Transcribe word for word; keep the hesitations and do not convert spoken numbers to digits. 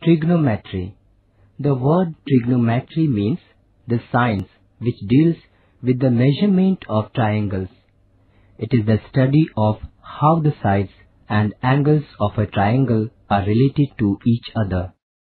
Trigonometry. The word trigonometry means the science which deals with the measurement of triangles. It is the study of how the sides and angles of a triangle are related to each other.